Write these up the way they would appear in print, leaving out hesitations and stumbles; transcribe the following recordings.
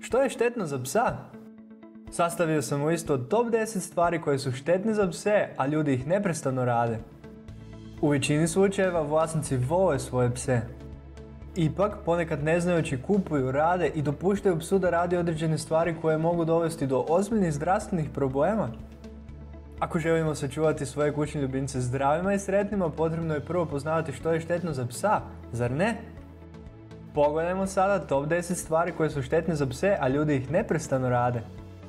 Što je štetno za psa? Sastavio sam listu od top 10 stvari koje su štetne za pse, a ljudi ih neprestano rade. U većini slučajeva vlasnici vole svoje pse. Ipak, ponekad neznajući kupuju, rade i dopuštaju psu da radi određene stvari koje mogu dovesti do ozbiljnih zdravstvenih problema. Ako želimo sačuvati svoje kućne ljubimce zdravima i sretnima, potrebno je prvo poznavati što je štetno za psa, zar ne? Pogledajmo sada top 10 stvari koje su štetne za pse, a ljudi ih neprestano rade.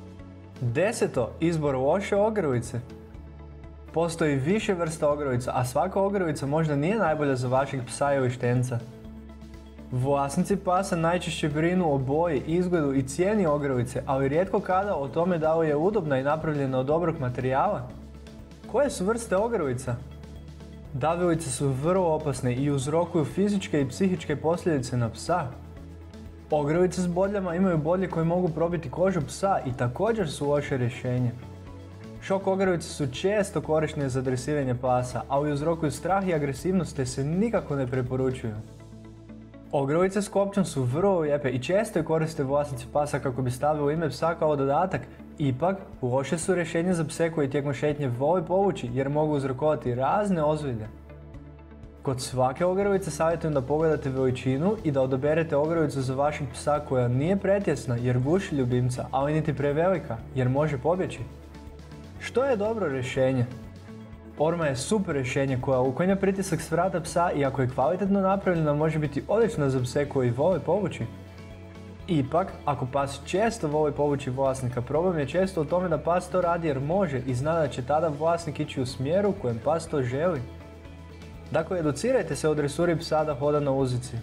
10. Izbor loše ogrlice. Postoji više vrsta ogrlica, a svaka ogrlica možda nije najbolja za vašeg psa ili štenca. Vlasnici pasa najčešće brinu o boji, izgledu i cijeni ogrlice, ali rijetko kada o tome da li je udobna i napravljena od dobrog materijala. Koje su vrste ogrlica? Davilice su vrlo opasne i uzrokuju fizičke i psihičke posljedice na psa. Ogrlice s bodljama imaju bodlje koje mogu probiti kožu psa i također su loše rješenje. Šok ogrlice su često korištene za dresiranje pasa, ali uzrokuju strah i agresivnost te se nikako ne preporučuju. Ogrlice s kopčom su vrlo lijepe i često je koriste vlasnici pasa kako bi stavili ime psa kao dodatak, ipak loše su rješenje za pse koji tijekom šetnje vole povući jer mogu uzrokovati razne ozljede. Kod svake ogrlice savjetujem da pogledate veličinu i da odaberete ogrlicu za vašeg psa koja nije pretjesna jer guši ljubimca, ali niti prevelika jer može pobjeći. Što je dobro rješenje? Orma je super rješenje koja uklanja pritisak s vrata psa i ako je kvalitetno napravljena može biti odlična za pse koji vole povući. Ipak, ako pas često voli povući vlasnika, problem je često u tome da pas to radi jer može i zna da će tada vlasnik ići u smjeru u kojem pas to želi. Dakle, educirajte se o dresuri psa da hoda na uzici.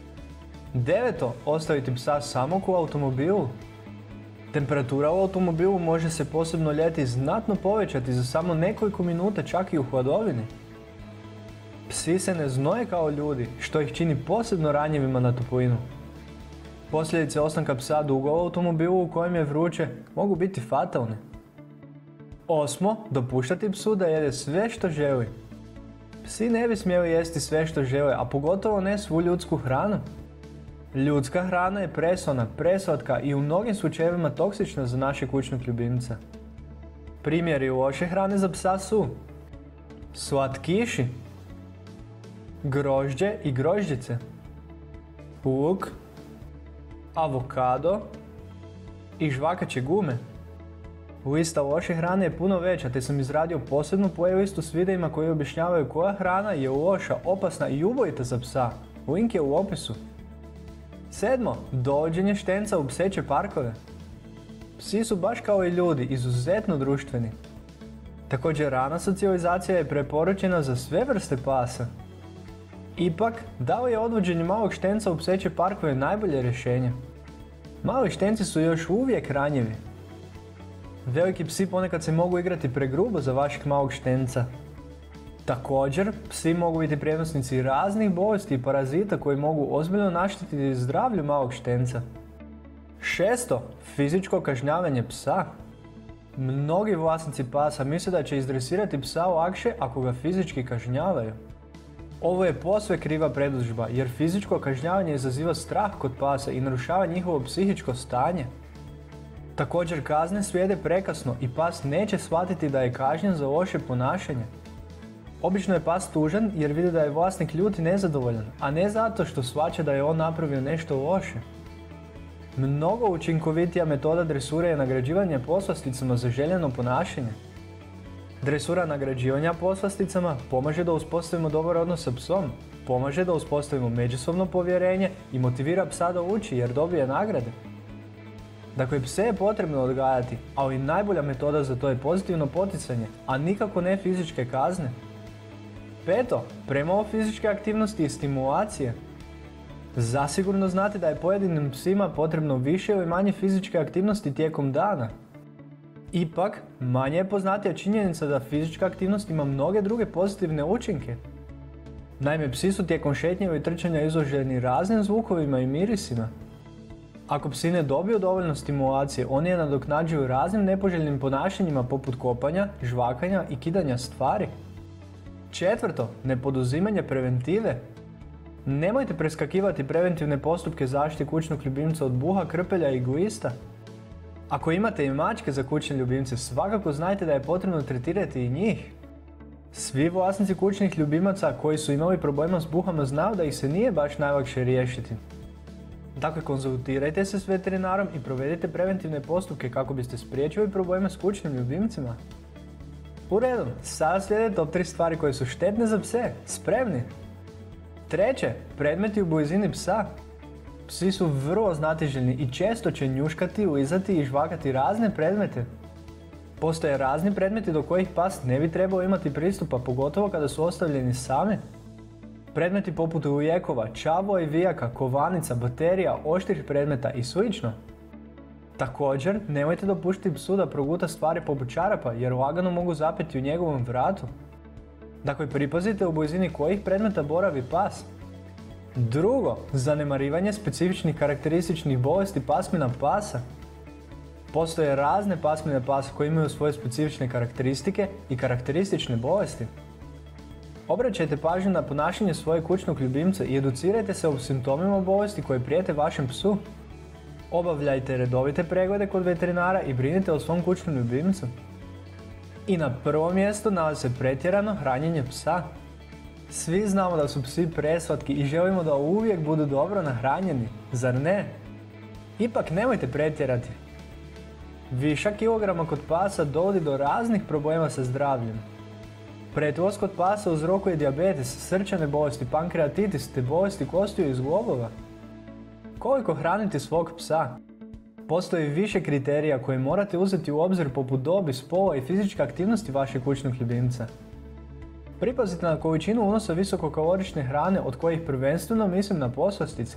9. Ostaviti psa samog u automobilu. Temperatura u automobilu može se posebno ljeti znatno povećati za samo nekoliko minuta, čak i u hladovini. Psi se ne znoje kao ljudi, što ih čini posebno ranjivima na toplinu. Posljedice ostanka psa dugo u automobilu u kojem je vruće mogu biti fatalne. 8. Dopuštati psu da jede sve što želi. Psi ne bi smjeli jesti sve što žele, a pogotovo ne svu ljudsku hranu. Ljudska hrana je presolana, preslatka i u mnogim slučajevima toksična za naše kućnog ljubimca. Primjeri loše hrane za psa su slatkiši, grožđe i grožđice, luk, avokado i žvakaće gume. Lista loše hrane je puno veća, te sam izradio posebnu playlistu s videima koji objašnjavaju koja hrana je loša, opasna i ubojita za psa. Link je u opisu. 7. Dovođenje štenca u pseće parkove. Psi su baš kao i ljudi, izuzetno društveni. Također rana socijalizacija je preporučena za sve vrste pasa. Ipak, da li je odvođenje malog štenca u pseće parkove najbolje rješenje? Mali štenci su još uvijek ranjivi. Veliki psi ponekad se mogu igrati pregrubo za vašeg malog štenca. Također, psi mogu biti prijenosnici raznih bolesti i parazita koji mogu ozbiljno naštetiti zdravlju malog štenca. 6. Fizičko kažnjavanje psa. Mnogi vlasnici pasa misle da će izdresirati psa lakše ako ga fizički kažnjavaju. Ovo je posve kriva predodžba jer fizičko kažnjavanje izaziva strah kod pasa i narušava njihovo psihičko stanje. Također kazne slijede prekasno i pas neće shvatiti da je kažnjen za loše ponašanje. Obično je pas tužan jer vidi da je vlasnik ljut i nezadovoljan, a ne zato što shvaća da je on napravio nešto loše. Mnogo učinkovitija metoda dresure je nagrađivanje poslasticama za željeno ponašanje. Dresura nagrađivanja poslasticama pomaže da uspostavimo dobar odnos sa psom, pomaže da uspostavimo međusobno povjerenje i motivira psa da uči jer dobije nagrade. Dakle, pse je potrebno odgajati, ali najbolja metoda za to je pozitivno poticanje, a nikako ne fizičke kazne. 5. Premalo fizičke aktivnosti i stimulacije. Zasigurno znate da je pojedinim psima potrebno više ili manje fizičke aktivnosti tijekom dana. Ipak, manje je poznatija činjenica da fizička aktivnost ima mnoge druge pozitivne učinke. Naime, psi su tijekom šetnje ili trčanja izloženi raznim zvukovima i mirisima. Ako psi ne dobiju dovoljno stimulacije, oni je nadoknađuju raznim nepoželjnim ponašanjima poput kopanja, žvakanja i kidanja stvari. 4. Nepoduzimanje preventive. Nemojte preskakivati preventivne postupke zaštite kućnog ljubimca od buha, krpelja i egoista. Ako imate i mačke za kućne ljubimce, svakako znajte da je potrebno tretirati i njih. Svi vlasnici kućnih ljubimaca koji su imali problema s buhama znaju da ih se nije baš najlakše riješiti. Dakle, konzultirajte se s veterinarom i provedite preventivne postupke kako biste spriječili probleme s kućnim ljubimcima. U redu, sada slijede top 3 stvari koje su štetne za pse. Spremni? Treće, predmeti u blizini psa. Psi su vrlo znatiželjni i često će njuškati, lizati i žvakati razne predmete. Postoje razni predmeti do kojih pas ne bi trebao imati pristupa, pogotovo kada su ostavljeni sami. Predmeti poput lijekova, čavla i vijaka, kovanica, baterija, oštrih predmeta i sl. Također, nemojte dopuštiti psu da proguta stvari poput čarapa jer lagano mogu zapeti u njegovom vratu. Dakle, pripazite u blizini kojih predmeta boravi pas. Drugo, zanemarivanje specifičnih karakterističnih bolesti pasmina pasa. Postoje razne pasmine pasa koje imaju svoje specifične karakteristike i karakteristične bolesti. Obraćajte pažnju na ponašanje svojeg kućnog ljubimca i educirajte se o simptomima bolesti koje prijete vašem psu. Obavljajte redovite preglede kod veterinara i brinite o svom kućnom ljubimcu. I na prvom mjestu nalazi se pretjerano hranjenje psa. Svi znamo da su psi preslatki i želimo da uvijek budu dobro nahranjeni, zar ne? Ipak nemojte pretjerati. Višak kilograma kod pasa dovodi do raznih problema sa zdravljem. Pretilost kod pasa uzrokuje dijabetes, srčane bolesti, pankreatitis te bolesti kostiju i zglobova. Koliko hraniti svog psa? Postoji više kriterija koje morate uzeti u obzir poput dobi, spola i fizičke aktivnosti vašeg kućnog ljubimca. Pripazite na količinu unosa visokokalorične hrane od kojih prvenstveno mislim na poslastice.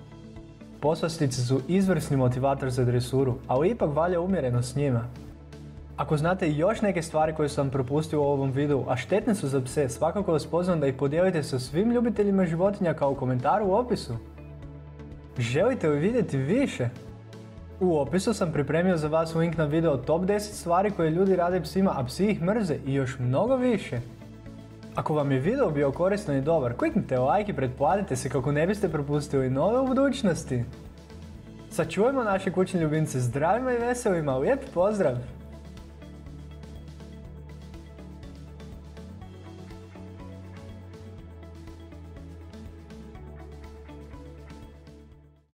Poslastice su izvrsni motivator za dresuru, ali ipak valja umjereno s njima. Ako znate još neke stvari koje sam propustio u ovom videu, a štetne su za pse, svakako vas pozivam da ih podijelite sa svim ljubiteljima životinja kao komentar u opisu. Želite li vidjeti više? U opisu sam pripremio za vas link na video top 10 stvari koje ljudi rade psima, a psi ih mrze i još mnogo više. Ako vam je video bio koristan i dobar, kliknite like i pretplatite se kako ne biste propustili nove u budućnosti. Sačuvajmo naše kućne ljubimce zdravima i veselima, lijep pozdrav!